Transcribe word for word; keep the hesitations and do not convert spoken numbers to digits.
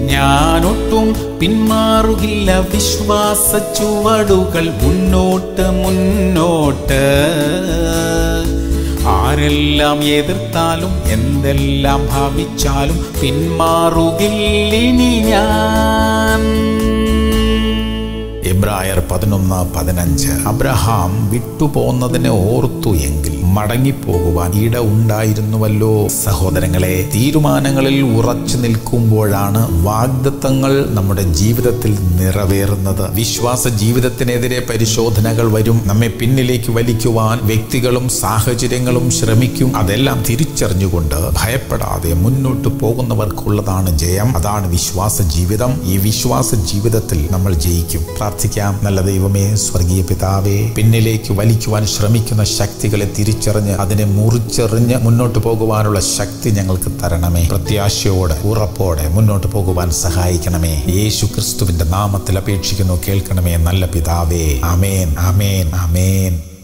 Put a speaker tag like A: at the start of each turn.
A: ഞാനൊട്ടും പിന്മാറുകില്ല, വിശ്വാസ ചുവടുകൾ മുന്നോട്ട് മുന്നോട്ട്. ആരെല്ലാം എതിർത്താലും എന്തെല്ലാം ഭാവിച്ചാലും പിന്മാറുകില്ലിനി ഞാൻ. എബ്രായർ പതിനൊന്ന് പതിനഞ്ച്. അബ്രഹാം വിട്ടുപോന്നതിനെ ഓർത്തു എങ്കിൽ മടങ്ങിപ്പോകുവാൻ ഇട ഉണ്ടായിരുന്നുവല്ലോ. സഹോദരങ്ങളെ, തീരുമാനങ്ങളിൽ ഉറച്ചു നിൽക്കുമ്പോഴാണ് വാഗ്ദത്തങ്ങൾ നമ്മുടെ ജീവിതത്തിൽ നിറവേറുന്നത്. വിശ്വാസ ജീവിതത്തിനെതിരെ പരിശോധനകൾ വരും. നമ്മെ പിന്നിലേക്ക് വലിക്കുവാൻ വ്യക്തികളും സാഹചര്യങ്ങളും ശ്രമിക്കും. അതെല്ലാം തിരിച്ചറിഞ്ഞുകൊണ്ട് ഭയപ്പെടാതെ മുന്നോട്ട് പോകുന്നവർക്കുള്ളതാണ് ജയം. അതാണ് വിശ്വാസ ജീവിതം. ഈ വിശ്വാസ ജീവിതത്തിൽ നമ്മൾ ജയിക്കും. പ്രാർത്ഥിക്കാം. നല്ല ദൈവമേ, സ്വർഗീയ പിതാവേ, പിന്നിലേക്ക് വലിക്കുവാൻ ശ്രമിക്കുന്ന ശക്തികളെ തിരിച്ചറിഞ്ഞ് അതിനെ മുറിച്ചെറിഞ്ഞ് മുന്നോട്ട് പോകുവാനുള്ള ശക്തി ഞങ്ങൾക്ക് തരണമേ. പ്രത്യാശയോടെ ഉറപ്പോടെ മുന്നോട്ട് പോകുവാൻ സഹായിക്കണമേ. യേശു ക്രിസ്തുവിന്റെ നാമത്തിൽ അപേക്ഷിക്കുന്നു, കേൾക്കണമേ നല്ല പിതാവേ. ആമേൻ, ആമേൻ, ആമേൻ.